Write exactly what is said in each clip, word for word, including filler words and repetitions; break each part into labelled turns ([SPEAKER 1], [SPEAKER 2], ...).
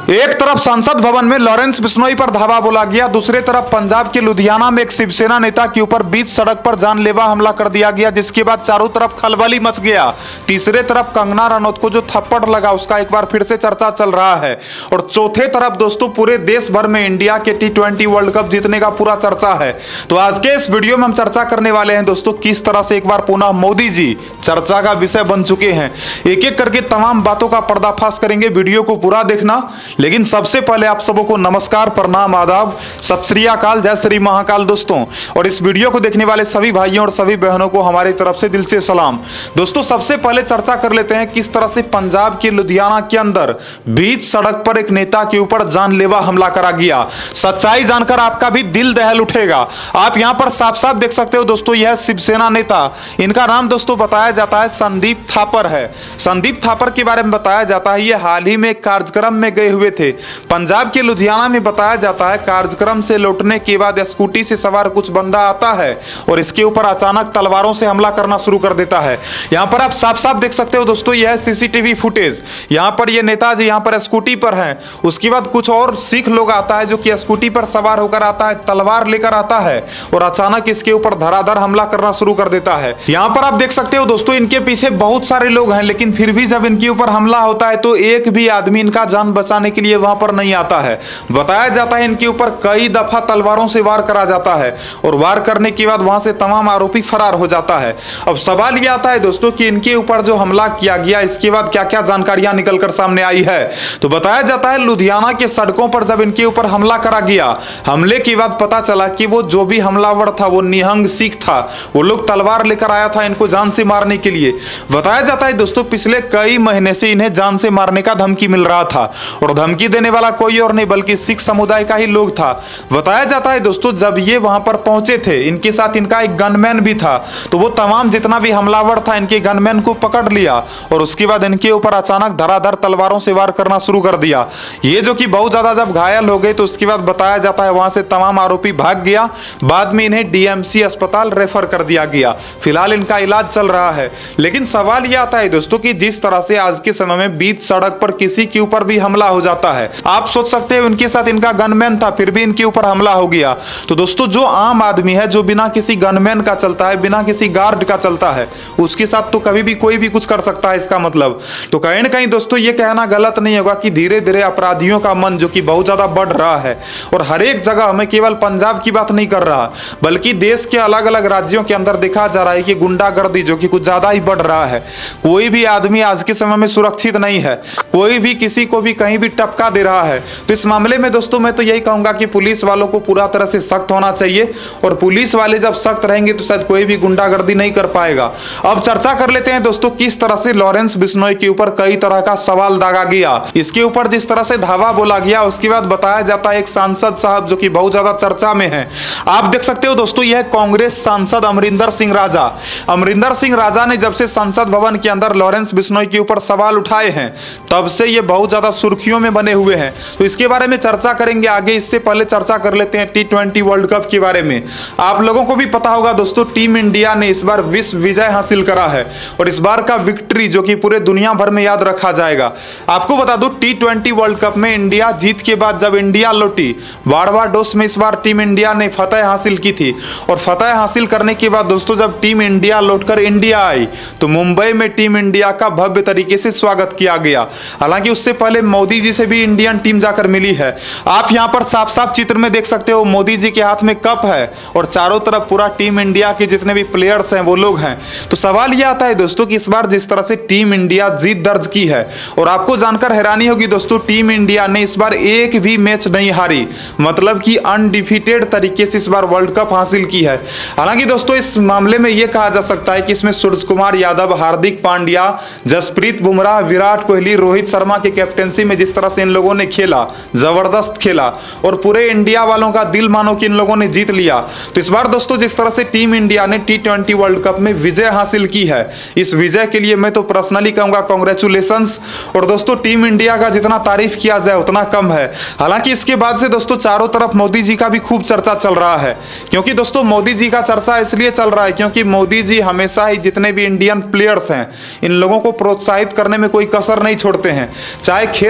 [SPEAKER 1] एक तरफ संसद भवन में लॉरेंस बिश्नोई पर धावा बोला गया, दूसरी तरफ पंजाब के लुधियाना में एक शिवसेना नेता के ऊपर बीच सड़क पर जानलेवा हमला कर दिया गया, जिसके बाद चारों तरफ खलबली मच गया। तीसरे तरफ कंगना रनौत को जो थप्पड़ लगा उसका एक बार फिर से चर्चा चल रहा है। और चौथे तरफ दोस्तों पूरे देश भर में इंडिया के टी ट्वेंटी वर्ल्ड कप जीतने का पूरा चर्चा है। तो आज के इस वीडियो में हम चर्चा करने वाले हैं दोस्तों किस तरह से एक बार पुनः मोदी जी चर्चा का विषय बन चुके हैं। एक एक करके तमाम बातों का पर्दाफाश करेंगे, वीडियो को पूरा देखना। लेकिन सबसे पहले आप सबों को नमस्कार, प्रणाम, आदाब, सत श्री अकाल, जय श्री महाकाल दोस्तों। और इस वीडियो को देखने वाले सभी भाइयों और सभी बहनों को हमारी तरफ से दिल से सलाम। दोस्तों सबसे पहले चर्चा कर लेते हैं किस तरह से पंजाब के लुधियाना के अंदर बीच सड़क पर एक नेता के ऊपर जानलेवा हमला करा गया। सच्चाई जानकर आपका भी दिल दहल उठेगा। आप यहां पर साफ साफ देख सकते हो दोस्तों, यह शिवसेना नेता, इनका नाम दोस्तों बताया जाता है संदीप थापर है। संदीप थापर के बारे में बताया जाता है ये हाल ही में एक कार्यक्रम में गए हुए थे पंजाब के लुधियाना में। बताया जाता है कार्यक्रम से लौटने के बाद स्कूटी से सवार कुछ बंदा आता है और इसके ऊपर अचानक तलवारों से हमला करना शुरू कर देता है। यहां पर आप साफ साफ देख सकते हो दोस्तों, यह सीसीटीवी फुटेज। यहां पर ये नेताजी यहां पर स्कूटी पर हैं। उसके बाद कुछ और सिख लोग आता है जो कि स्कूटी पर सवार होकर आता है, तलवार लेकर आता है और अचानक इसके ऊपर धराधर हमला करना शुरू कर देता है। यहां पर आप देख सकते हो दोस्तों इनके पीछे बहुत सारे लोग हैं, लेकिन फिर भी जब इनके ऊपर हमला होता है तो एक भी आदमी इनका जान बचाने के लिए वहां पर नहीं आता है। बताया जाता है इनके ऊपर कई दफा तलवारों से वार करा जाता है और वार करने के बाद वहां से तमाम आरोपी फरार हो जाता है। अब सवाल यह आता है दोस्तों कि इनके ऊपर जो हमला किया गया इसके बाद क्या क्या जानकारियां निकलकर सामने आई है। तो बताया जाता है लुधियाना के सड़कों पर जब इनके ऊपर हमला करा गया, हमले के बाद पता चला कि वो जो भी हमलावर था वो निहंग सिख था। वो लोग तलवार लेकर आया था इनको जान से मारने के लिए। बताया जाता है दोस्तों पिछले कई महीने से इन्हें जान से मारने का धमकी मिल रहा था और धमकी देने वाला कोई और नहीं बल्कि सिख समुदाय का ही लोग था। बताया जाता है दोस्तों जब ये वहां पर पहुंचे थे इनके साथ इनका एक गनमैन भी था, तो वो तमाम जितना भी हमलावर था इनके गनमैन को पकड़ लिया और उसके बाद इनके ऊपर अचानक धराधर तलवारों से वार करना शुरू कर दिया। ये जो कि बहुत ज्यादा जब घायल हो गए तो उसके बाद बताया जाता है वहां से तमाम आरोपी भाग गया। बाद में इन्हें डीएमसी अस्पताल रेफर कर दिया गया। फिलहाल इनका इलाज चल रहा है। लेकिन सवाल यह आता है दोस्तों कि जिस तरह से आज के समय में बीच सड़क पर किसी के ऊपर भी हमला हो जाता है, आप सोच सकते हैं उनके साथ इनका गनमैन था फिर भी इनके ऊपर हमला हो गया। तो दोस्तों जो आम आदमी है जो बिना किसी गनमैन का चलता है, बिना किसी गार्ड का चलता है, उसके साथ तो कभी भी कोई भी कुछ कर सकता है इसका मतलब। तो कहीं ना कहीं दोस्तों ये कहना गलत नहीं होगा कि धीरे धीरे अपराधियों का मन जो कि बहुत ज्यादा बढ़ रहा है और हर एक जगह, मैं केवल पंजाब की बात नहीं कर रहा बल्कि देश के अलग अलग राज्यों के अंदर देखा जा रहा है कि गुंडागर्दी जो कि कुछ ज्यादा ही बढ़ रहा है। कोई भी आदमी आज के समय में सुरक्षित नहीं है, कोई भी किसी को भी कहीं भी टपका दे रहा है। तो इस मामले में दोस्तों मैं तो यही कहूंगा कि पुलिस वालों को पूरा तरह से सख्त होना चाहिए और पुलिस वाले जब सख्त रहेंगे तो शायद कोई भी गुंडागर्दी नहीं कर पाएगा। अब चर्चा कर लेते हैं दोस्तों किस तरह से लॉरेंस बिश्नोई के ऊपर कई तरह का सवाल दागा गया। इसके ऊपर जिस तरह से धावा बोला गया उसके बाद बताया जाता है एक सांसद साहब जो कि बहुत ज्यादा चर्चा में है। आप देख सकते हो दोस्तों यह कांग्रेस सांसद अमरिंदर सिंह राजा। अमरिंदर सिंह राजा ने जब से संसद भवन के अंदर लॉरेंस बिश्नोई के ऊपर सवाल उठाए हैं तब से ये बहुत ज्यादा सुर्खियों में बने हुए हैं। तो इसके बारे में चर्चा करेंगे आगे। इससे पहले चर्चा कर लेते हैं टी ट्वेंटी वर्ल्ड कप के बारे में। आप लोगों को भी पता होगा दोस्तों टीम इंडिया ने इस बार विश्व विजय हासिल करा है और इस बार का विक्ट्री जो कि पूरे दुनिया भर में याद रखा जाएगा। आपको बता दूं टी ट्वेंटी वर्ल्ड कप में इंडिया जीत के बाद जब इंडिया लौटी बारबाडोस में इस बार टीम इंडिया ने फतह हासिल की थी और फतह हासिल करने के बाद दोस्तों जब टीम इंडिया लौटकर इंडिया आई तो मुंबई में टीम इंडिया का भव्य तरीके से स्वागत किया गया। हालांकि उससे पहले मोदी जी से भी इंडियन टीम जाकर मिली है। आप यहां पर साफ साफ चित्र में देख सकते हो मोदी जी के हाथ में कप है और चारों तरफ पूरा टीम इंडिया के जितने भी प्लेयर्स हैं वो लोग हैं। तो सवाल यह आता है दोस्तों कि इस बार जिस तरह से टीम इंडिया जीत दर्ज की है और आपको जानकर हैरानी होगी दोस्तों टीम इंडिया ने इस बार एक भी मैच नहीं हारी, मतलब कि अनडिफीटेड तरीके से इस बार वर्ल्ड कप हासिल की है। हालांकि दोस्तों इस मामले में यह कहा जा सकता है कि इसमें सूर्य कुमार यादव, हार्दिक पांड्या, जसप्रीत बुमराह, विराट कोहली, रोहित शर्मा के कैप्टेंसी में जिस तरह से इन लोगों ने खेला, जबरदस्त खेला और पूरे इंडिया वालों का दिल मानो कि इन लोगों ने जीत लिया। तो इस बार दोस्तों जिस तरह से टीम इंडिया ने टी ट्वेंटी वर्ल्ड कप में विजय हासिल की है, इस विजय के लिए मैं तो पर्सनली कहूंगा कांग्रेचुलेशंस। और दोस्तों टीम इंडिया का जितना तारीफ किया जाए उतना कम है। हालांकि इसके बाद से दोस्तों चारों तरफ मोदी जी का भी खूब चर्चा चल रहा है, क्योंकि दोस्तों मोदी जी का चर्चा इसलिए चल रहा है क्योंकि मोदी जी हमेशा ही जितने भी इंडियन प्लेयर्स हैं इन लोगों को प्रोत्साहित करने में कोई कसर नहीं छोड़ते हैं। चाहे खेल जगत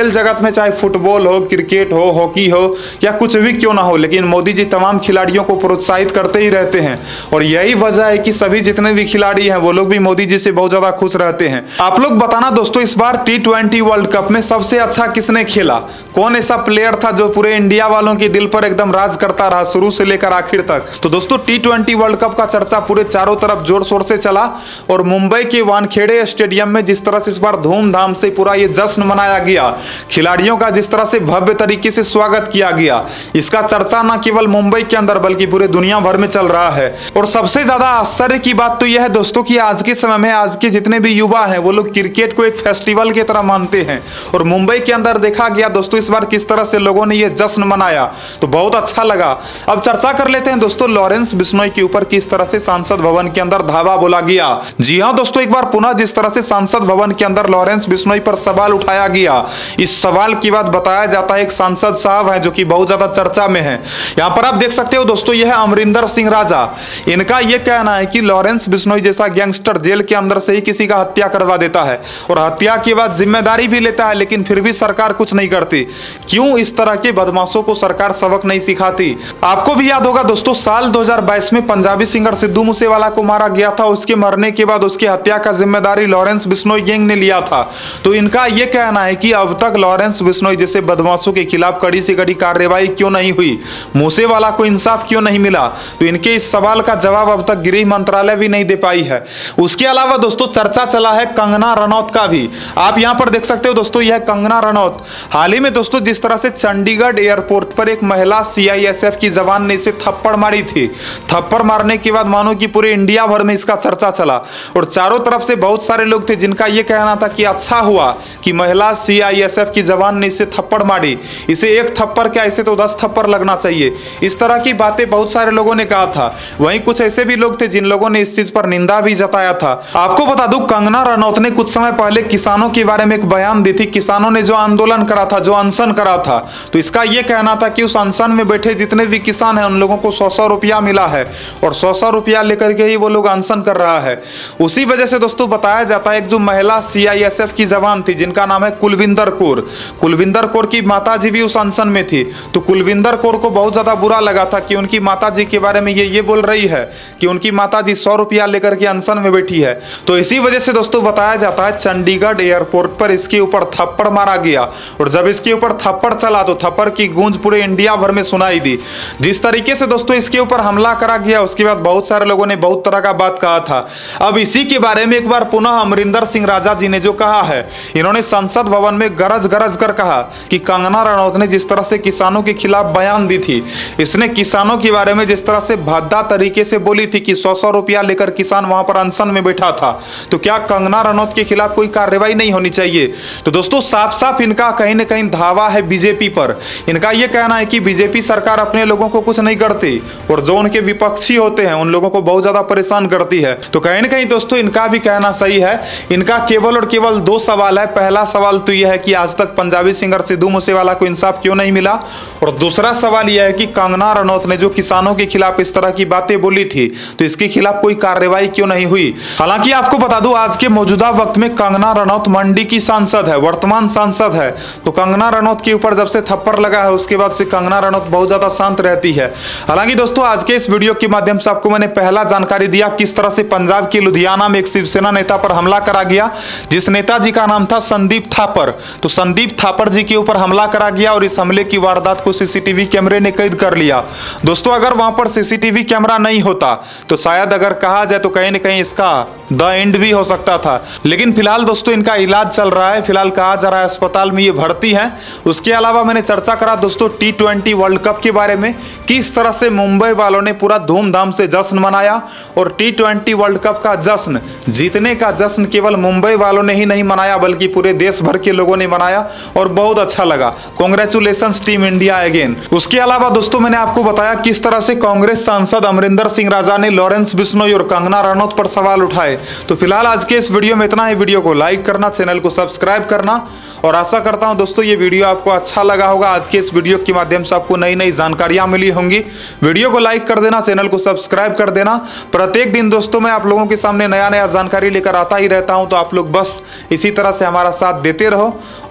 [SPEAKER 1] में, चाहे फुटबॉल हो, क्रिकेट हो, हॉकी हो या कुछ भी क्यों ना हो, लेकिन मोदी जी तमाम खिलाड़ियों को प्रोत्साहित करते ही रहते हैं। और यही वजह है कि सभी जितने भी खिलाड़ी हैं वो लोग भी मोदी जी से बहुत ज्यादा खुश रहते हैं। आप लोग बताना दोस्तों, इस बार टी ट्वेंटी वर्ल्ड कप में सबसे अच्छा किसने खेला? कौन ऐसा प्लेयर था जो पूरे इंडिया वालों के दिल पर एकदम राज करता रहा शुरू से लेकर आखिर तक? तो दोस्तों टी ट्वेंटी वर्ल्ड कप का चर्चा पूरे चारों तरफ जोर शोर से चला और मुंबई के वानखेड़े स्टेडियम में जिस तरह से इस बार धूमधाम से पूरा ये जश्न मनाया गया, खिलाड़ियों का जिस तरह से भव्य तरीके से स्वागत किया गया, इसका चर्चा न केवल मुंबई के अंदर बल्कि पूरे दुनिया भर में चल रहा है। और सबसे ज्यादा आश्चर्य की बात तो यह है दोस्तों कि आज के समय में आज के जितने भी युवा हैं वो लोग क्रिकेट को एक फेस्टिवल की तरह मानते हैं। और मुंबई के अंदर देखा गया दोस्तों इस बार किस तरह से लोगों ने ये जश्न मनाया, तो बहुत अच्छा लगा। अब चर्चा कर लेते हैं दोस्तों लॉरेंस बिश्नोई के ऊपर किस तरह से सांसद भवन के अंदर धावा बोला गया। जी हां दोस्तों, एक बार पुनः जिस तरह से सांसद भवन के अंदर लॉरेंस बिश्नोई पर सवाल उठाया गया, इस सवाल के बाद बताया जाता है एक सांसद साहब हैं जो कि बहुत ज्यादा चर्चा में है। यहां पर आप देख सकते हो दोस्तों, यह है अमरिंदर सिंह राजा। इनका यह कहना है कि लॉरेंस बिश्नोई जैसा गैंगस्टर जेल के अंदर से ही किसी का हत्या करवा देता है और हत्या के बाद जिम्मेदारी भी लेता है, लेकिन फिर भी सरकार कुछ नहीं करती। क्यों इस तरह के बदमाशों को सरकार सबक नहीं सिखाती? आपको भी याद होगा दोस्तों, साल दो हज़ार बाईस में पंजाबी सिंगर सिद्धू मूसेवाला को मारा गया था। उसके मरने के बाद उसकी हत्या का जिम्मेदारी लॉरेंस बिश्नोई गैंग ने लिया था। तो इनका यह कहना है कि अब तक लॉरेंस बिश्नोई जैसे बदमाशों के खिलाफ कड़ी से कड़ी कार्रवाई क्यों नहीं हुई, मूसेवाला को इंसाफ क्यों नहीं मिला? तो इनके इस सवाल का जवाब अब तक गृह मंत्रालय भी नहीं दे पाई है। उसके अलावा दोस्तों चर्चा चला है कंगना रनौत का भी। आप यहां पर देख सकते हो दोस्तों, यह कंगना रनौत हाल ही में दोस्तों जिस तरह से चंडीगढ़ एयरपोर्ट पर एक महिला सीआईएसएफ की जवान ने इसे थप्पड़ मारी थी। थप्पड़ मारने के बाद मानो कि पूरे इंडिया भर में इसका चर्चा चला और चारों तरफ से बहुत सारे लोग थे जिनका यह कहना था कि अच्छा हुआ कि महिला सीआईएसएफ की जवान ने इसे थप्पड़ मारी, इसे एक थप्पड़ क्या इसे तो दस थप्पड़ लगना चाहिए। इस तरह की बातें बहुत सारे लोगों ने कहा था। वहीं कुछ ऐसे भी लोग थे जिन लोगों ने इस चीज पर निंदा भी जताया था। आपको बता दूं, कंगना रनौत ने कुछ समय पहले किसानों के बारे में एक बयान दी थी। किसानों ने जो आंदोलन करा था, जो अनशन करा था, तो इसका यह कहना था कि उस अनशन में बैठे जितने भी किसान हैं उन लोगों को सौ सौ रुपया मिला है और सौ सौ रुपया लेकर के ही वो लोग अनशन कर रहा है। उसी वजह से दोस्तों बताया जाता है एक जो महिला सीआईएसएफ की जवान थी जिनका नाम है कुलविंदर कौर, कुलविंदर कौर की माताजी भी उस अनशन में थी। तो कुलविंदर कौर को बहुत ज्यादा बुरा लगा था कि उनकी माताजी के बारे में ये ये बोल रही है कि उनकी माताजी सौ रुपया लेकर के अनशन में बैठी है। तो इसी वजह से दोस्तों बताया जाता है चंडीगढ़ एयरपोर्ट पर इसके ऊपर थप्पड़ मारा गया और जब इसके ऊपर थप्पड़ चला तो थप्पड़ की गूंज पूरे इंडिया भर में सुनाई दी। जिस तरीके से दोस्तों इसके ऊपर हमला करा गया उसके बाद बहुत सारे लोगों ने बहुत तरह का बात कहा था। अब इसी के बारे में एक बार पुनः अमरिंदर सिंह राजा जी ने जो कहा है, इन्होंने संसद भवन में गरज गरज कर कहा कि कंगना रनौत ने जिस तरह से किसानों के खिलाफ बयान दी थी, इसने किसानों के बारे में जिस तरह से भद्दा तरीके से बोली थी कि सौ सौ रुपया लेकर किसान वहां पर अनशन में बैठा था, तो क्या कंगना रनौत के खिलाफ कोई कार्रवाई नहीं होनी चाहिए? तो दोस्तों साफ साफ इनका कहीं ना कहीं धावा है बीजेपी पर। इनका यह कहना है कि बीजेपी सरकार अपने लोगों को कुछ नहीं करती और जो उनके विपक्षी होते हैं उन लोगों को बहुत ज्यादा परेशान करती है। तो कहीं ना कहीं दोस्तों इनका भी कहना सही है। इनका केवल और केवल दो सवाल है। पहला सवाल तो यह है कि आज तक पंजाबी सिंगर सिद्धू मूसेवाला को इंसाफ क्यों नहीं मिला, और दूसरा सवाल यह है कि कंगना रनौत ने जो किसानों के खिलाफ इस तरह की बातें बोली थी तो इसके खिलाफ कोई कार्रवाई क्यों नहीं हुई। हालांकि आपको बता दूं आज के मौजूदा वक्त में कंगना रनौत मंडी की सांसद है, वर्तमान सांसद है। तो कंगना रनौत के ऊपर जब से थप्पड़ लगा है उसके बाद से कंगना रनौत बहुत ज्यादा शांत रहती है। हालांकि दोस्तों आज के इस वीडियो के माध्यम से आपको मैंने पहला जानकारी दिया किस तरह से पंजाब के लुधियाना में एक शिवसेना नेता पर हमला करा गया, जिस नेताजी का नाम था संदीप थापर। तो संदीप थापर जी के ऊपर हमला करा गया और इस हमले की वारदात को सीसीटीवी कैमरे ने कैद कर लिया। दोस्तों अगर वहां पर सीसीटीवी कैमरा नहीं होता तो शायद अगर कहा जाए तो कहीं ना कहीं इसका द एंड भी हो सकता था। लेकिन फिलहाल दोस्तों इनका इलाज चल रहा है, फिलहाल कहा जा रहा है अस्पताल में ये भर्ती है। उसके अलावा मैंने चर्चा करा दोस्तों टी ट्वेंटी वर्ल्ड कप के बारे में, किस तरह से मुंबई वालों ने पूरा धूमधाम से जश्न मनाया। और टी ट्वेंटी वर्ल्ड कप का जश्न, जीतने का जश्न केवल मुंबई वालों ने ही नहीं मनाया बल्कि पूरे देश भर के लोगों ने मनाया और बहुत अच्छा लगा। Congratulations team India again. उसके अलावा दोस्तों मैंने आपको बताया किस तरह से कांग्रेस सांसद अमरिंदर सिंह राजा ने लॉरेंस बिश्नोई और कंगना रनौत पर सवाल उठाए। तो फिलहाल आज के इस वीडियो में इतना ही। वीडियो को लाइक करना, चैनल को सब्सक्राइब करना और आशा करता हूं दोस्तों ये वीडियो आपको अच्छा लगा होगा। आज के इस वीडियो के माध्यम से आपको नई नई जानकारियां मिली होंगी। वीडियो को लाइक कर देना, चैनल को सब्सक्राइब कर देना। प्रत्येक दिन दोस्तों मैं आप लोगों के सामने नया नया जानकारी लेकर आता ही रहता हूं, तो आप लोग बस इसी तरह से हमारा साथ देते रहो और इस तरह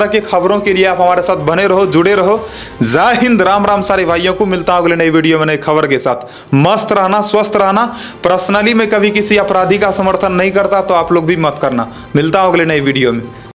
[SPEAKER 1] की खबरों के लिए आप हमारे साथ बने रहो, जुड़े रहो। जय हिंद, राम राम सारे भाइयों को। मिलता हूं अगले नई वीडियो में नई खबर के साथ। मस्त रहना, स्वस्थ रहना। पर्सनली मैं कभी किसी अपराधी का समर्थन नहीं करता, तो आप लोग भी मत करना। मिलता हूं अगले नई वीडियो में।